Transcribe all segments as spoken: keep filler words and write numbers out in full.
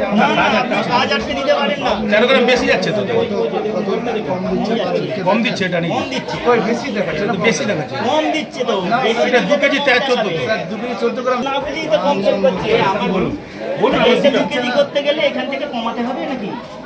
তেরো গ্রাম বেশি যাচ্ছে তো, কম দিচ্ছে এটা নাকি? বেশি দেখাচ্ছে, বেশি দেখাচ্ছে, কম দিচ্ছে তো। এটা দু কেজি তেরো চোদ্দ, দু কেজি চোদ্দ গ্রাম না বুঝেই তো কম কম করছে। আমার বলুন বলুন দু কেজি করতে গেলে এখান থেকে কমাতে হবে নাকি?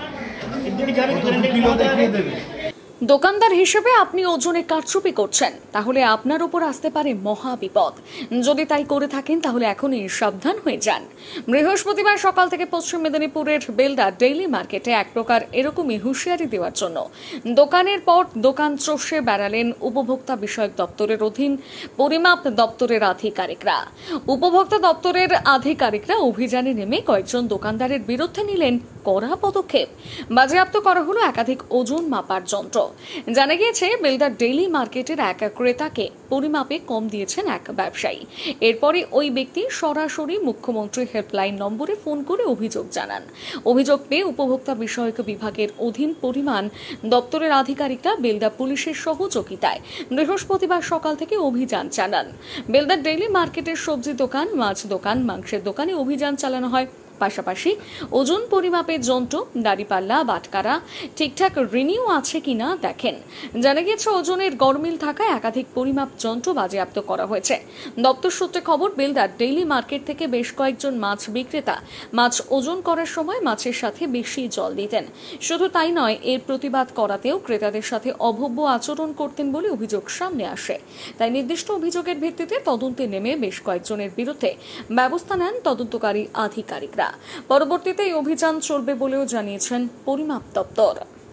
দু কেজি হবে, এখান থেকে কমাতে হবে। দোকানদার হিসেবে আপনি ওজনে কারচুপি করছেন, তাহলে আপনার উপর আসতে পারে মহা বিপদ। যদি তাই করে থাকেন তাহলে এখনই সাবধান হয়ে যান। বৃহস্পতিবার সকাল থেকে পশ্চিম মেদিনীপুরের বেলদা ডেইলি মার্কেটে এক প্রকার এরকমই হুঁশিয়ারি দেওয়ার জন্য দোকানের পর দোকান চষে বেড়ালেন উপভোক্তা বিষয়ক দপ্তরের অধীন পরিমাপ দপ্তরের আধিকারিকরা। উপভোক্তা দপ্তরের আধিকারিকরা অভিযানে নেমে কয়েকজন দোকানদারের বিরুদ্ধে নিলেন কড়া পদক্ষেপ। বাজেয়াপ্ত করা হলো একাধিক ওজন মাপার যন্ত্র। জানা গিয়েছে বেলদা ডেইলি মার্কেটের এক ক্রেতাকে পরিমাপে কম দিয়েছেন এক ব্যবসায়ী। এরপরে ওই ব্যক্তি সরাসরি মুখ্যমন্ত্রী হেল্পলাইন নম্বরে ফোন করে অভিযোগ জানান। অভিযোগ পেয়ে উপভোক্তা বিষয়ক বিভাগের অধীন পরিমাণ দপ্তরের আধিকারিকরা বেলদা পুলিশের সহযোগিতায় বৃহস্পতিবার সকাল থেকে অভিযান চালান। বেলদা ডেইলি মার্কেটের সবজি দোকান, মাছ দোকান, মাংসের দোকানে অভিযান চালানো হয়। পাশাপাশি ওজন পরিমাপের যন্ত্র, দাড়িপাল্লা, বাটকারা ঠিকঠাক রিনিউ আছে কিনা দেখেন। জানা গিয়েছে ওজনের গরমিল থাকায় একাধিক পরিমাপ যন্ত্র বাজেয়াপ্ত করা হয়েছে। দপ্তর সূত্রে খবর, বেলদার ডেইলি মার্কেট থেকে বেশ কয়েকজন মাছ বিক্রেতা মাছ ওজন করার সময় মাছের সাথে বেশি জল দিতেন। শুধু তাই নয়, এর প্রতিবাদ করাতেও ক্রেতাদের সাথে অভব্য আচরণ করতেন বলে অভিযোগ সামনে আসে। তাই নির্দিষ্ট অভিযোগের ভিত্তিতে তদন্তে নেমে বেশ কয়েকজনের বিরুদ্ধে ব্যবস্থা নেন তদন্তকারী আধিকারিকরা। পরবর্তীতে এই অভিযান চলবে বলেও জানিয়েছেন পরিমাপ দপ্তর।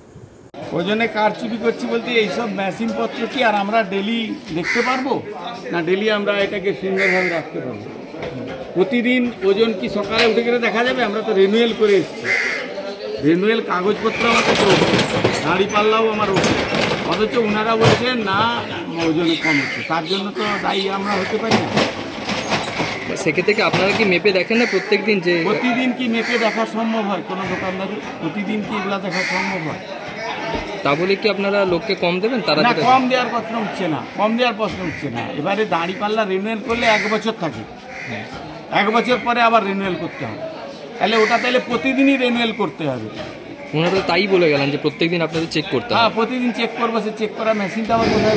ওজনে কারচুপি করছি বলতে এইসব মেশিন পত্র কি আর আমরা ডেলি দেখতে পারবো না? ডেলি আমরা এটাকে সুন্দরভাবে রাখতে পারবো? প্রতিদিন ওজন কি সকালে উঠে গেলে দেখা যাবে? আমরা তো রিনুয়েল করে এসেছি, রিনুয়েল কাগজপত্র আমার কাছে ওঠে, দাঁড়ি পাল্লাও আমার ওঠে, অথচ ওনারা বলছেন না ওজনে কম হচ্ছে। তার জন্য তো দায়ী আমরা হতে পারি না। সেক্ষেত্রে আপনারা কি মেপে দেখেন না প্রত্যেক দিন? যে প্রতিদিন কি মেপে দেখা সম্ভব হয় কোনো দোকানদারি? প্রতিদিন কি এগুলা দেখা সম্ভব হয়? তা বলে কি আপনারা লোককে কম দেবেন? তারা না, কম দেওয়ার প্রশ্ন উঠছে না, কম দেওয়ার প্রশ্ন উঠছে না। এবারে দাঁড়ি পাল্লা রিনুয়েল করলে এক বছর থাকে, এক বছর পরে আবার রিনুয়েল করতে হবে। তাহলে ওটা তাহলে প্রতিদিনই রিনুয়েল করতে হবে। ওনারা তাই বলে গেলেন যে প্রত্যেকদিন আপনাদের চেক করতে হবে। হ্যাঁ, প্রতিদিন চেক করবো। সে চেক করা মেশিনটা আবার কোথায়?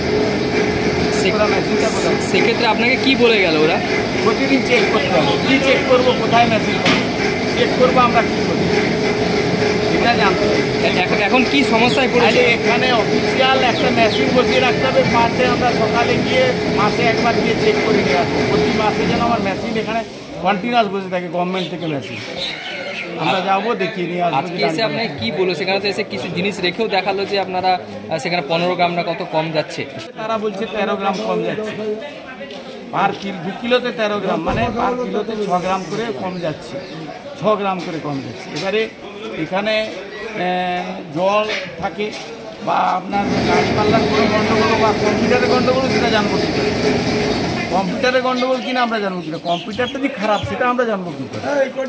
মেশিনটা কোথায়? সেক্ষেত্রে আপনাকে কি বলে গেল ওরা? প্রতিদিন চেক করতে হবে। কি চেক করবো? কোথায় মেশিন চেক করবো? আমরা কি করবো এটা জানতে হবে। এখন কি সমস্যায় পড়েছে? এখানে অফিসিয়াল একটা মেশিন বসিয়ে রাখতে হবে। পার ডে আমরা সকালে গিয়ে মাসে একবার গিয়ে চেক করে নিয়ে আসবো। প্রতি মাসে যেন আমার মেশিন এখানে কন্টিনিউয়াস বসে থাকে, গভর্নমেন্ট থেকে মেশিন। আমরা যাবো, দেখিয়ে নিয়ে আসবো। আজকে এসে আপনাকে কি বললো? সেখানে তো এসে কিছু জিনিস রেখেও দেখালো যে আপনারা সেখানে পনেরো গ্রাম না কত কম যাচ্ছে। তারা বলছে তেরো গ্রাম কম যাচ্ছে পার কিলো, দু কিলোতে তেরো গ্রাম, মানে পার কিলোতে ছ গ্রাম করে কম যাচ্ছে, ছ গ্রাম করে কম যাচ্ছে। এবারে এখানে জল থাকে বা আপনার গাড়ি পাল্লার কোনো গণ্ডগোল বা কম্পিউটারের গণ্ডগোল, সেটা জানবো কি? কম্পিউটারের গণ্ডগোল কিনা আমরা জানবো কিনা? কম্পিউটারটা যে খারাপ সেটা আমরা জানবো কি করে?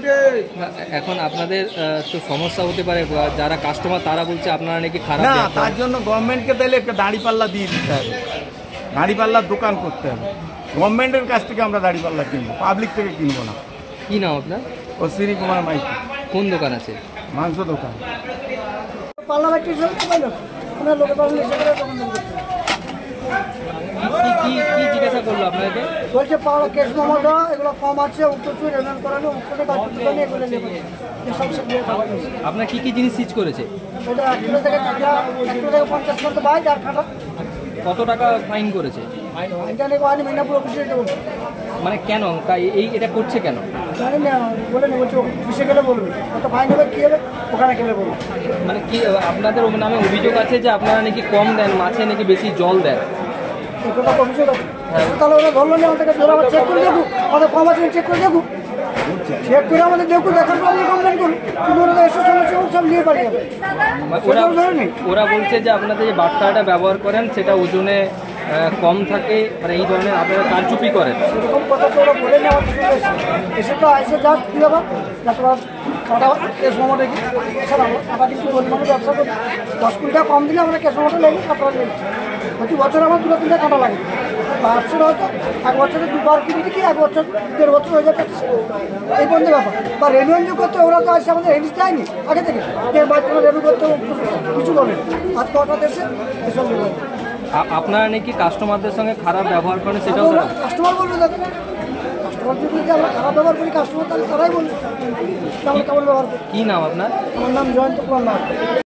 এখন আপনাদের তো সমস্যা হতে পারে, যারা কাস্টমার তারা বলছে আপনারা নাকি খারাপ। না, তার জন্য গভর্নমেন্টকে তাহলে একটা দাড়ি পাল্লা দিয়ে দিতে হবে, দাড়ি পাল্লার দোকান করতে হবে। গভর্নমেন্টের কাছ থেকে আমরা দাড়ি পাল্লা কিনবো, পাবলিক থেকে কিনবো না। কি নাম আপনার? অশ্বিনী কুমার মাইতি। কোন দোকান আছে? মাংস দোকান। কি কি জিজ্ঞাসা করলো আপনাকে? বলছে পাওয়া কেস মামলা এগুলো কম আছে, উত্তর রেনন করানো এগুলো নেবে। আপনার কি কি জিনিস সিজ করেছে? এটা এক কিলো থেকে এক কিলো থেকে পঞ্চাশ মতো বাইক আর খাটা। কত টাকা ফাইন করেছে? এটা নেবো আইনি মিনাপুর অফিসে দেবো। মানে কেন এই এটা করছে কেন জানি না, বলে নেবো অফিসে গেলে বলবে কত ফাইন হবে, কী হবে ওখানে গেলে বলবে। মানে কি আপনাদের নামে অভিযোগ আছে যে আপনারা নাকি কম দেন, মাছে নাকি বেশি জল দেন? অভিযোগ আছে, তাহলে ওরা ধরলো না আমাদেরকে, ধরে আবার চেক করে দেখুন আমাদের কম আছে, চেক করে দেখুন, চেক করে আমাদের দেখুন, দেখার পর আমরা কমপ্লেন করুন। কিন্তু ওরা এসে সমস্যা সব নিয়ে পারি যাবে। ওরা বলছে যে আপনাদের যে বাট্টাটা ব্যবহার করেন সেটা ওজনে কম থাকে, মানে এই ধরনের আপনারা কারচুপি করেন। সেরকম কথা তো ওরা বলে নেওয়া এসে তো আইসে যা কী হবে তারপর কাটা কেস মোমো দেখি। এছাড়া আমরা কিছু পরিমাণে ব্যবসা করি, দশ কুড়ি টাকা কম দিলে আমরা কেস মোমোটা লেগে কাটা লেগেছি। প্রতি বছর আমার দুটো তিনটা কাটা লাগে। পাঁচশো হয়তো এক বছরে দুবার কিনে কি এক বছর দেড় বছর হয়ে যাবে এই পর্যন্ত ব্যাপার। বা রেনুয়েন্ট করতে ওরা তো আসে আমাদের এডিস দেয়নি আগে থেকে যে বাইকগুলো রেনু করতে কিছু বলে আজ কটা দেশে এসব বলে আ- আপনারা নাকি কাস্টমারদের সঙ্গে খারাপ ব্যবহার করেন সেটাও ওরা জানেন? কাস্টমার বলবে দেখো কাস্টমার যদি আমরা খারাপ ব্যবহার করি কাস্টমার তাহলে তারাই বলবে যে আমরা কেমন ব্যবহার করি। কি নাম আপনার? আমার নাম জয়ন্ত কুমার নাথ।